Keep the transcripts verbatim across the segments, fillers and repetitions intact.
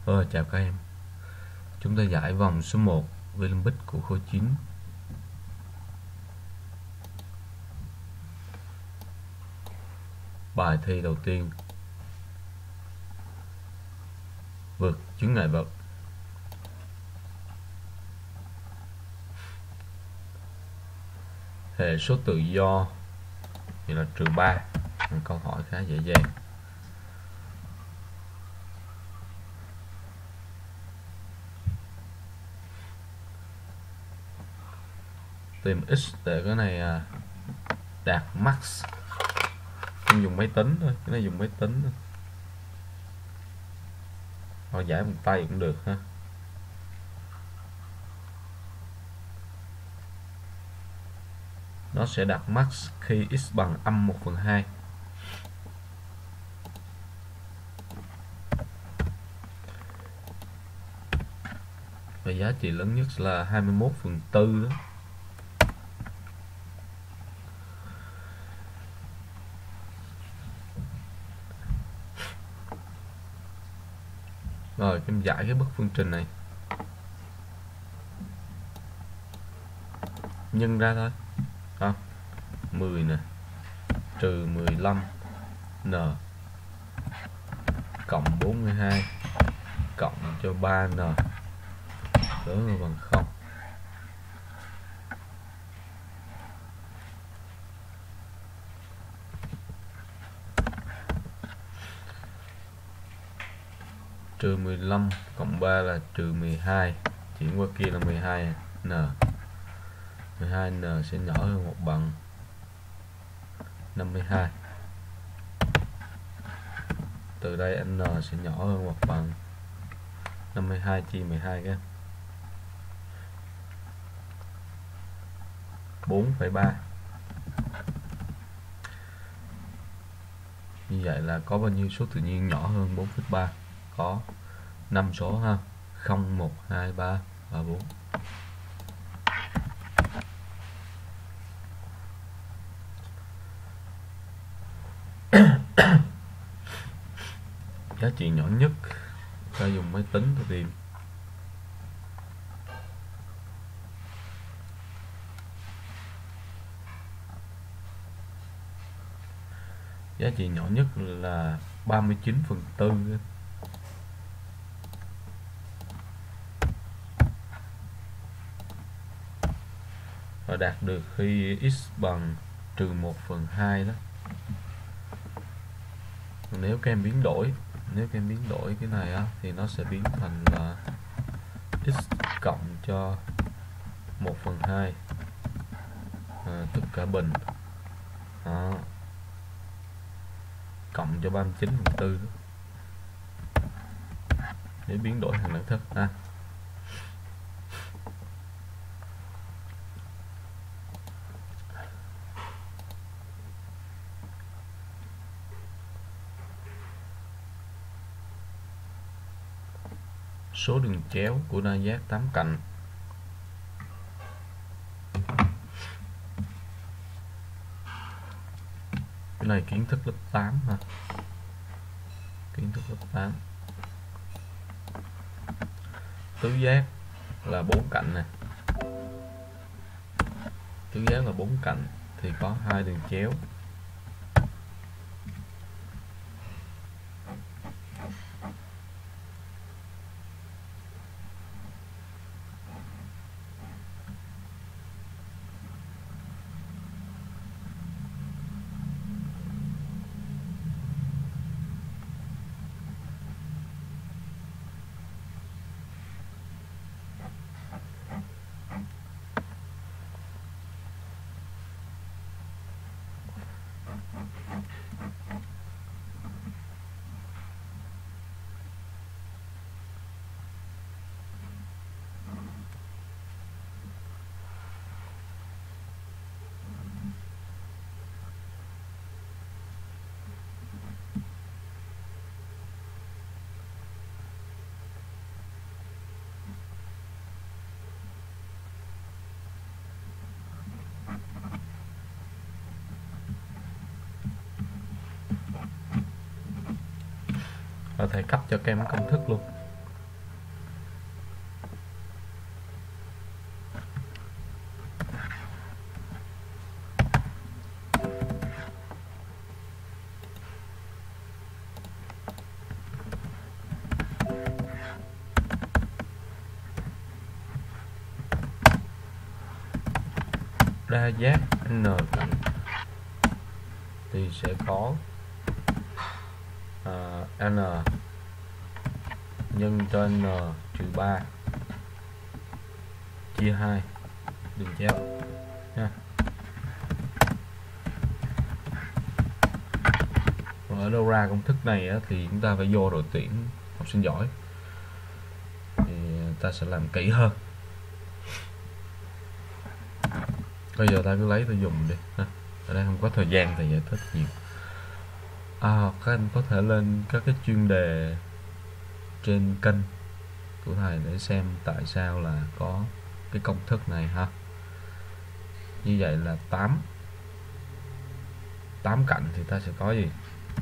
Ờ, chào các em. Chúng ta giải vòng số một Olympic của khối chín. Bài thi đầu tiên: vượt chướng ngại vật. Hệ số tự do thì là trừ ba. Câu hỏi khá dễ dàng. Tìm x để cái này đạt max. Không dùng máy tính thôi, cái này dùng máy tính thôi. Hoặc giải bằng tay cũng được ha. Nó sẽ đạt max khi x bằng âm một phần hai. Và giá trị lớn nhất là hai mươi mốt phần tư đó. Rồi em giải cái bức phương trình này, nhân ra thôi. Đó, mười nè trừ mười lăm n cộng bốn mươi hai cộng cho ba n lớn hơn bằng không. Trừ mười lăm cộng ba là trừ mười hai, chuyển qua kia là mười hai n. mười hai n sẽ nhỏ hơn một bằng năm mươi hai. Từ đây n sẽ nhỏ hơn một bằng năm mươi hai chia mười hai cái bốn phẩy ba. Như vậy là có bao nhiêu số tự nhiên nhỏ hơn bốn phẩy ba? Có năm số ha. không, một, hai, ba và bốn. Giá trị nhỏ nhất ta dùng máy tính để tìm. Giá trị nhỏ nhất là ba mươi chín phần tư. Và đạt được khi x bằng trừ một phần hai đó. Nếu các em biến đổi Nếu các em biến đổi cái này á, thì nó sẽ biến thành là x cộng cho một phần hai à, tất cả bình đó, cộng cho ba mươi chín phần tư. Nếu biến đổi thành đẳng thức ha. Số đường chéo của đa giác tám cạnh. Cái này kiến thức lớp tám ha. Kiến thức lớp tám. Tứ giác là bốn cạnh nè. Tứ giác là bốn cạnh thì có hai đường chéo. Và thầy cấp cho các em công thức luôn. đa giác n cạnh thì sẽ có à, n nhân cho n trừ ba chia hai đường chéo nha. Rồi ở đâu ra công thức này á, thì chúng ta phải vô đội tuyển học sinh giỏi thì ta sẽ làm kỹ hơn. Bây giờ ta cứ lấy tôi dùng đi ha. Ở đây không có thời gian thì giải thích nhiều. À, các anh có thể lên các cái chuyên đề trên kênh của thầy để xem tại sao là có cái công thức này ha. Như vậy là tám tám cạnh thì ta sẽ có gì?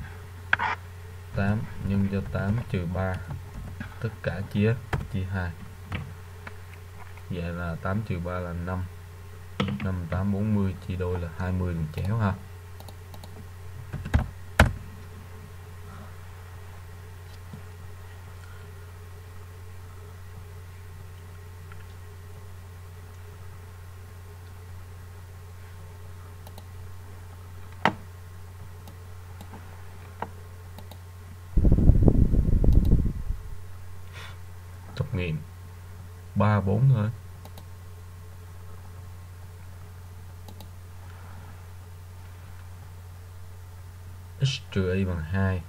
tám nhân cho tám trừ ba tất cả chia chia hai. Vậy là tám trừ ba là năm. năm, tám, bốn mươi chia đôi là hai mươi đường chéo ha. Thực nghiệm ba, bốn thôi. X trừ y bằng hai.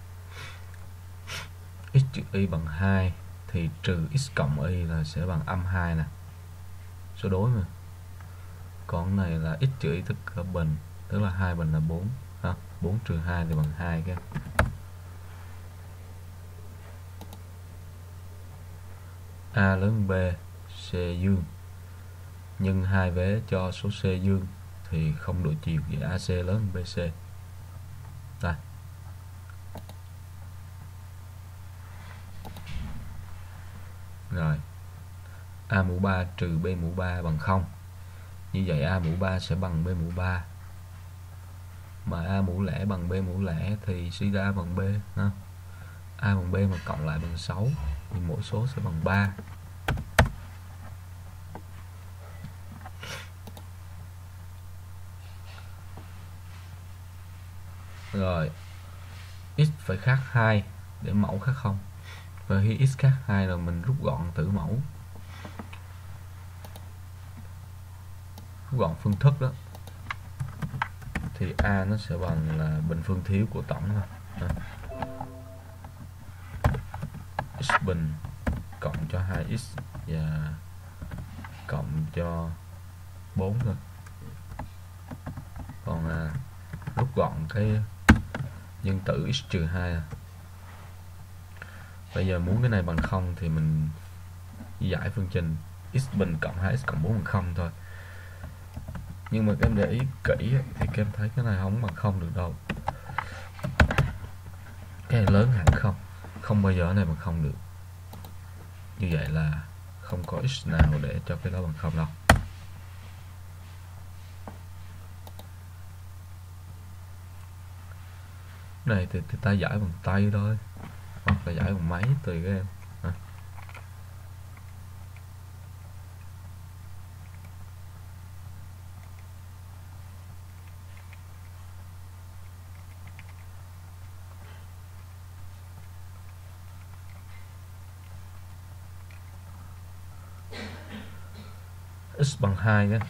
X trừ y bằng hai thì trừ x cộng y là sẽ bằng âm hai nè. Số đối mà. Còn này là x trừ y tất cả bình, tức là hai bình là bốn ha. bốn trừ hai thì bằng hai cái. A lớn B, C dương. Nhân hai vế cho số C dương thì không đổi chiều, vậy a xê lớn hơn bê xê. Đây. Rồi. A mũ ba trừ B mũ ba bằng không. Như vậy A mũ ba sẽ bằng B mũ ba. Mà A mũ lẻ bằng B mũ lẻ thì suy ra bằng B ha. A bằng B mà cộng lại bằng sáu thì mỗi số sẽ bằng ba. Rồi x phải khác hai để mẫu khác không. Và khi x khác hai rồi mình rút gọn tử mẫu, rút gọn phương thức đó thì A nó sẽ bằng là bình phương thiếu của tổng thôi. X bình cộng cho hai x và cộng cho bốn thôi. Còn à, rút gọn cái nhân tử x trừ hai à. Bây giờ muốn cái này bằng không thì mình giải phương trình x bình cộng hai x cộng bốn bằng không thôi. Nhưng mà các em để ý kỹ thì các em thấy cái này không bằng không được đâu. Cái này lớn hẳn không. Không bao giờ cái này bằng không được. Như vậy là không có x nào để cho cái đó bằng không đâu. Này thì, thì ta giải bằng tay thôi, hoặc là giải bằng máy tùy các em. À. X bằng hai nhé.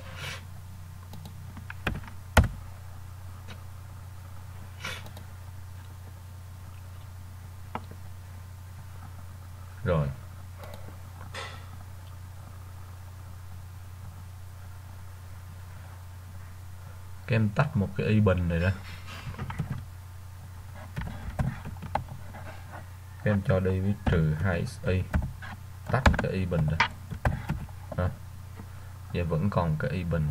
Rồi. Các em tách một cái y bình này ra. Các em cho đi với trừ hai x y. Tách cái y bình ra. À. Vậy vẫn còn cái y bình.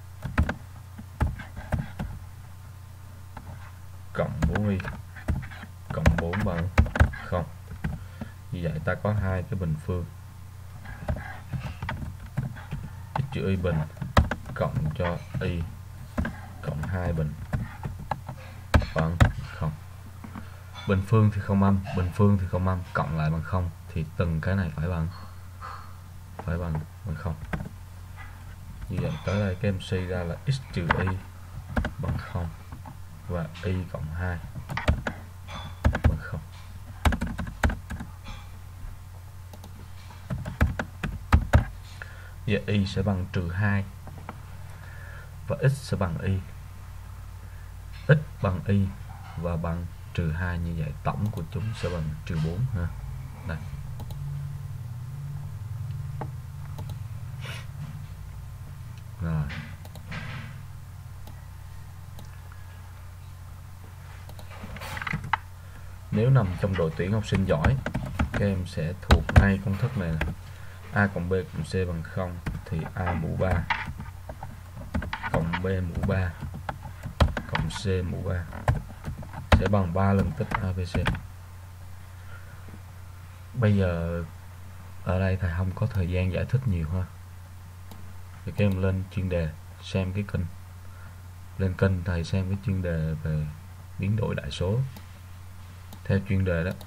Cộng bốn y. Cộng bốn bằng không. Như vậy ta có hai cái bình phương. X trừ y bình cộng cho y cộng hai bình bằng không. Bình phương thì không âm, bình phương thì không âm, cộng lại bằng không thì từng cái này phải bằng phải bằng bằng không. Như vậy tới đây các em suy ra là x trừ y bằng không và y cộng hai bằng không. Giờ y sẽ bằng trừ hai và x sẽ bằng y. X bằng y và bằng trừ hai, như vậy tổng của chúng sẽ bằng trừ bốn ha. Đây. Rồi. Nếu nằm trong đội tuyển học sinh giỏi, các em sẽ thuộc ngay công thức này, này. A cộng B cộng C bằng không thì A mũ ba cộng B mũ ba cộng C mũ ba sẽ bằng ba lần tích a bê xê. Bây giờ ở đây thầy không có thời gian giải thích nhiều ha. Thì các em lên chuyên đề xem cái kênh, lên kênh thầy xem cái chuyên đề về biến đổi đại số theo chuyên đề đó.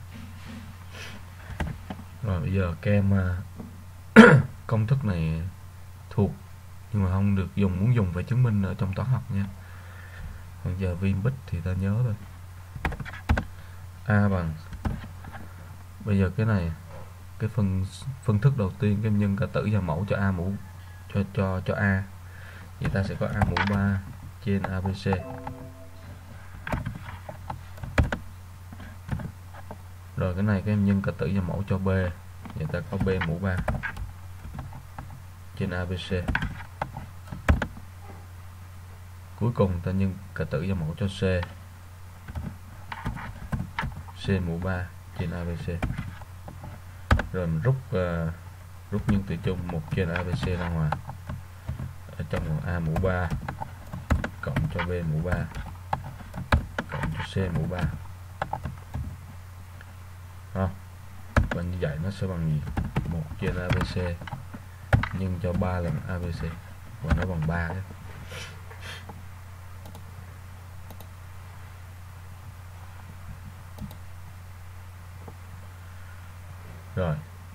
Rồi bây giờ các em công thức này thuộc nhưng mà không được dùng, muốn dùng phải chứng minh ở trong toán học nha. Còn giờ viên bích thì ta nhớ thôi. A bằng, bây giờ cái này cái phân phân thức đầu tiên các em nhân cả tử và mẫu cho A mũ cho cho cho A, vậy ta sẽ có A mũ ba trên a bê xê. Rồi cái này các em nhân cả tử và mẫu cho B, vậy ta có B mũ ba trên a bê xê. Cuối cùng ta nhân cả tử và mẫu cho C, C mũ ba trên a bê xê. Rồi mình rút uh, rút nhân tử chung một trên a bê xê ra ngoài, ở trong A mũ ba cộng cho B mũ ba cộng cho C mũ ba. Không? Và như vậy nó sẽ bằng gì? một trên a bê xê nhân cho ba lần a bê xê và nó bằng ba đấy. Rồi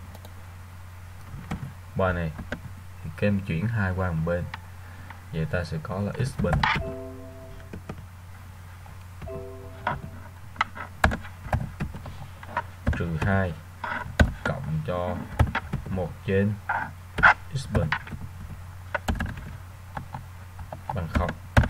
bài này thì các em chuyển hai qua một bên, vậy ta sẽ có là x bình trừ hai cộng cho một trên x bình bằng không.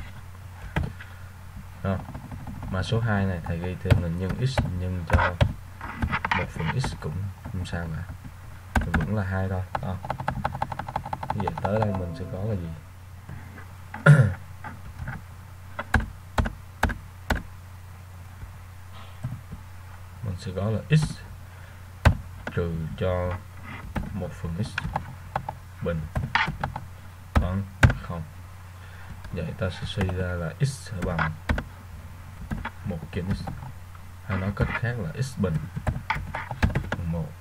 Đó. Mà số hai này thầy ghi thêm là nhân x nhân cho một phần x cũng không sao cả, vẫn là hai thôi. Đó. Như vậy tới đây mình sẽ có là gì? Mình sẽ có là x trừ cho một phần x bình bằng không. Vậy ta sẽ suy ra là x sẽ bằng một trên x, hay nói cách khác là x bình bằng một.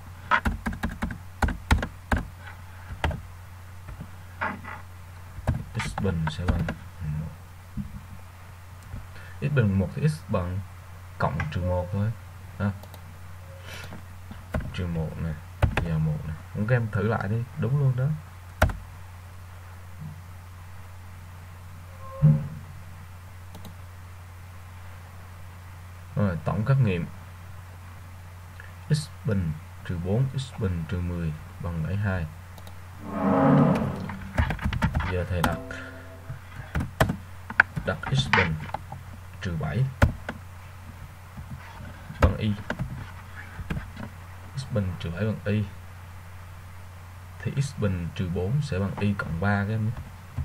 X bình sẽ bằng một. X bình bằng một thì x bằng cộng trừ một thôi. Ha. Trừ một này và một này. Muốn các em thử lại đi, đúng luôn đó. Rồi tổng các nghiệm x bình trừ bốn, x bình trừ mười bằng bảy mươi hai. Giờ thầy đặt đặt x bình trừ bảy bằng y, x bình trừ bảy bằng y thì x bình trừ bốn sẽ bằng y cộng ba các em nhé.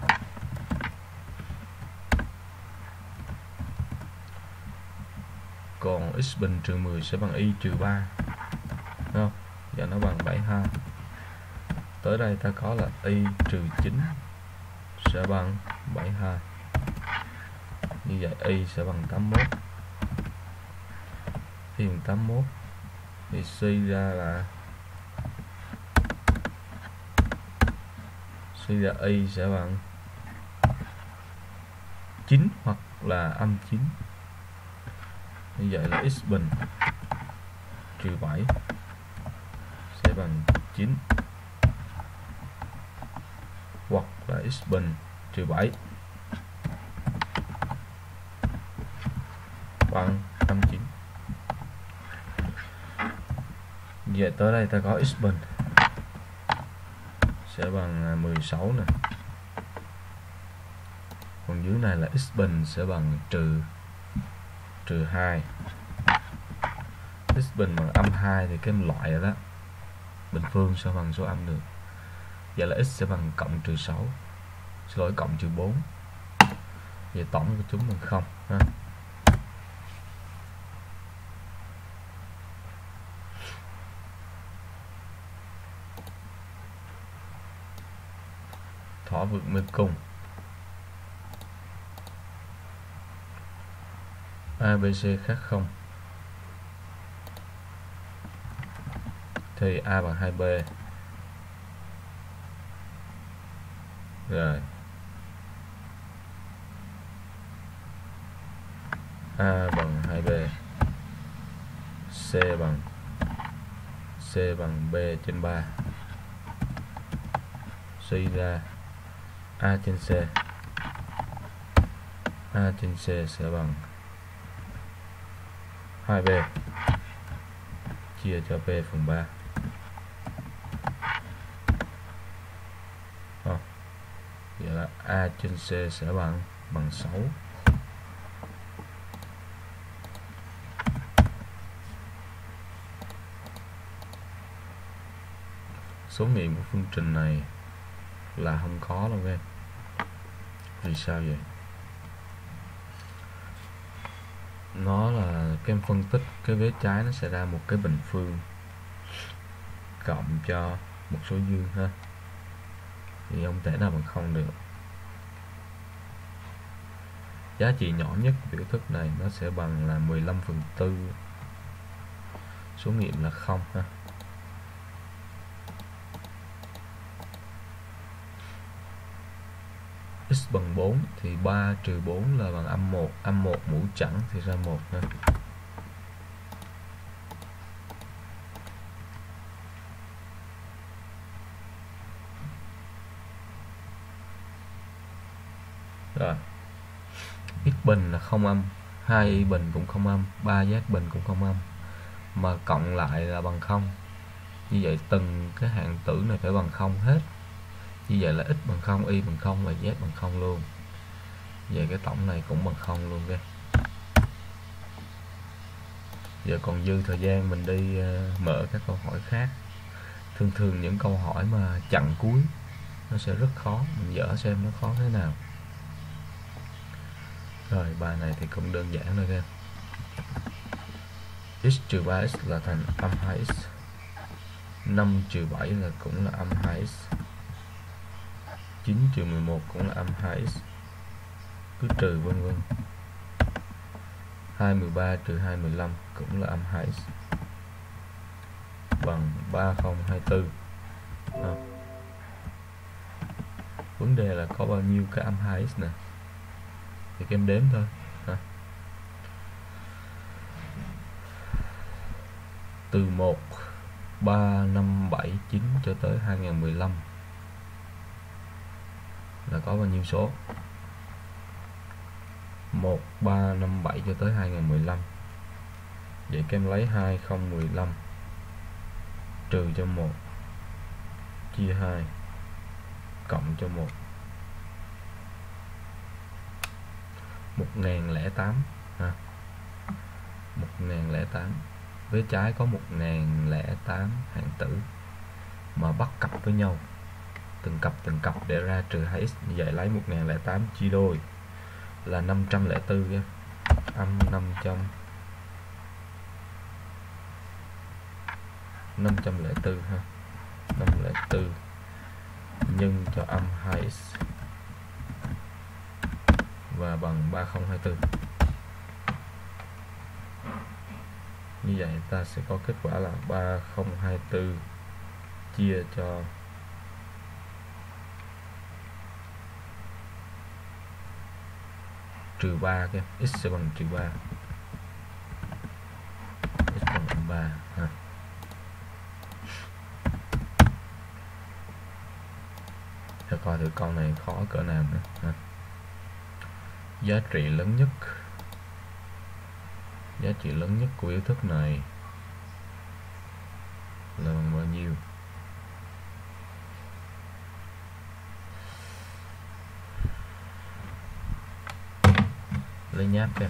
Còn x bình trừ mười sẽ bằng y trừ ba, đúng không? Giờ nó bằng bảy mươi hai. Tới đây ta có là y trừ chín sẽ bằng bảy mươi hai. Như vậy y sẽ bằng tám mươi mốt. Khi bằng tám mươi mốt thì suy ra là suy ra y sẽ bằng chín hoặc là âm chín. Như vậy là x bình trừ bảy sẽ bằng chín, hoặc là x bình trừ bảy bằng năm mươi chín. Vậy tới đây ta có x bình sẽ bằng mười sáu nè, còn dưới này là x bình sẽ bằng trừ trừ hai. X bình bằng âm hai thì cái loại rồi đó, bình phương sao bằng số âm được. Vậy là x sẽ bằng cộng trừ sáu, xin lỗi cộng trừ bốn. Vậy tổng của chúng bằng không ha. Thỏ vượt mê cung. a bê xê khác không thì a bằng hai b. Rồi a bằng hai b, c bằng c bằng b trên ba. Suy ra a trên c, a trên c sẽ bằng hai b chia cho b phần ba. à, Vậy là a trên c sẽ bằng bằng sáu. Số nghiệm của phương trình này là không có đâu em. Vì sao vậy? Nó là cái em phân tích cái vế trái nó sẽ ra một cái bình phương cộng cho một số dương ha, thì không thể nào bằng không được. Giá trị nhỏ nhất của biểu thức này nó sẽ bằng là mười lăm phần tư. Số nghiệm là không ha. X bằng bốn thì ba trừ bốn là bằng âm một, âm một mũ chẵn thì ra một ha. Rồi x bình là không âm, hai y bình cũng không âm, ba giác bình cũng không âm, mà cộng lại là bằng không. Như vậy từng cái hạng tử này phải bằng không hết. Như vậy là x bằng không, y bằng không và z bằng không luôn. Vậy cái tổng này cũng bằng không luôn đây. Giờ còn dư thời gian mình đi uh, mở các câu hỏi khác. Thường thường những câu hỏi mà chặn cuối nó sẽ rất khó, mình dở xem nó khó thế nào. Rồi bài này thì cũng đơn giản thôi em. X trừ ba x là thành âm hai x, năm trừ bảy là cũng là âm hai x, chín trừ mười một cũng là âm hai x, cứ trừ vân vân. hai mười ba trừ hai mười lăm cũng là âm hai x bằng ba không hai tư. À, vấn đề là có bao nhiêu cái âm hai x nè, thì các em đếm thôi. À, từ một, ba, năm, bảy, chín cho tới hai nghìn không trăm mười lăm là có bao nhiêu số? một, ba, năm, bảy cho tới hai nghìn không trăm mười lăm. Vậy các em lấy hai không một lăm trừ cho một chia hai cộng cho một, một nghìn lẻ tám ha. một nghìn lẻ tám. Với trái có một nghìn lẻ tám hạng tử mà bắt cặp với nhau, từng cặp từng cặp để ra trừ hai x. Như vậy lấy một nghìn lẻ tám chia đôi là năm trăm lẻ bốn nha. Âm năm trăm năm trăm lẻ bốn ha. năm trăm lẻ bốn nhân cho âm hai x và bằng ba không hai tư. Như vậy ta sẽ có kết quả là ba không hai tư chia cho trừ ba, cái x sẽ bằng trừ ba, x bằng ba ha. coi thử câu này khó cỡ nào nữa ha. Giá trị lớn nhất giá trị lớn nhất của biểu thức này là bằng bao nhiêu? Lấy nháp em.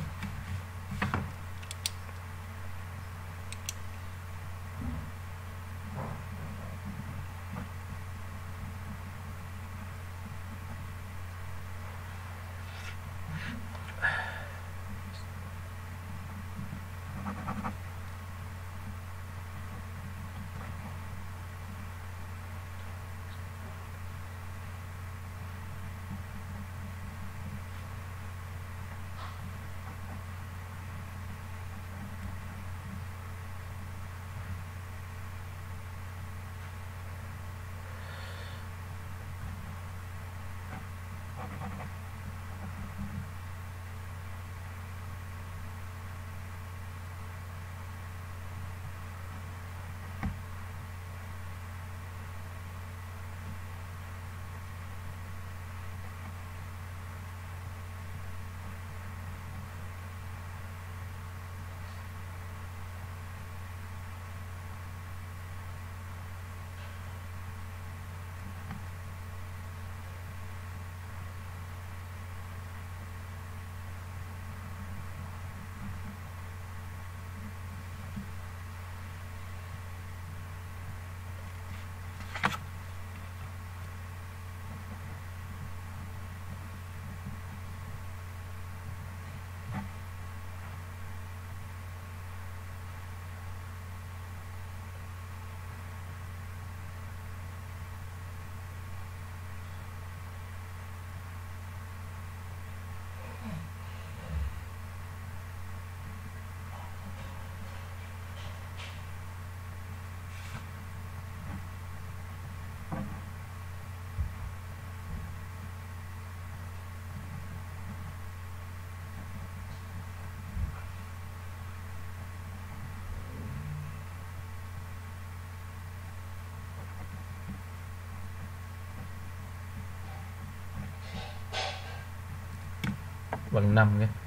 Bằng năm nhé.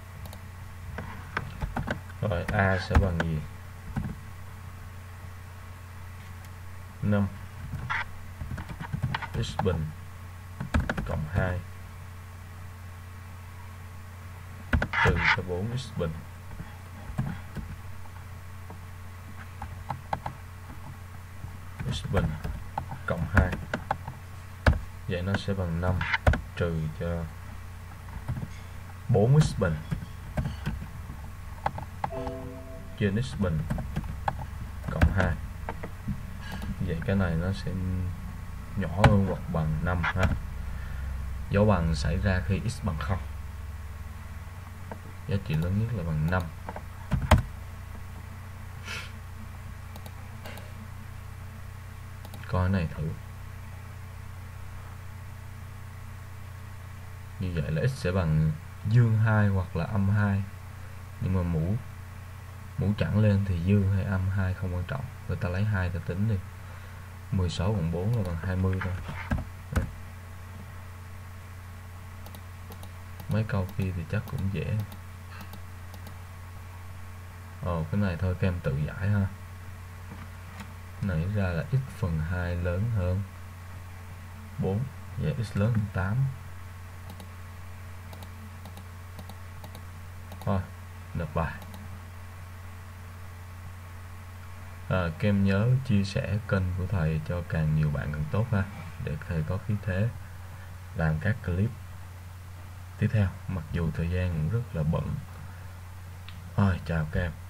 Rồi A sẽ bằng gì? năm x bình cộng hai trừ cho bốn x bình x bình cộng hai. Vậy nó sẽ bằng năm trừ cho bốn x bình trên x bình cộng hai. Vậy cái này nó sẽ nhỏ hơn hoặc bằng năm ha. Dấu bằng xảy ra khi x bằng không. Giá trị lớn nhất là bằng năm. Coi cái này thử. Như vậy là x sẽ bằng dương hai hoặc là âm hai. Nhưng mà mũ mũ chẵn lên thì dương hay âm hai không quan trọng. Người ta lấy hai ta tính đi. mười sáu cộng bốn là bằng hai mươi thôi. Đấy. Mấy câu kia thì chắc cũng dễ. Ồ, cái này thôi các em tự giải ha. Nãy ra là x phần hai lớn hơn bốn. Vậy x lớn hơn tám. Thôi, nộp bài. À, các em nhớ chia sẻ kênh của thầy cho càng nhiều bạn càng tốt ha, để thầy có khí thế làm các clip tiếp theo, mặc dù thời gian cũng rất là bận. Thôi, chào các em.